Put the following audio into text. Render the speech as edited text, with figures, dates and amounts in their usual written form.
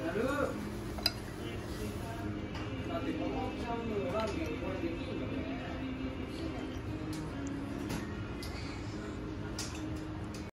やる。だってこのちゃんのラーメンこれできんのよ。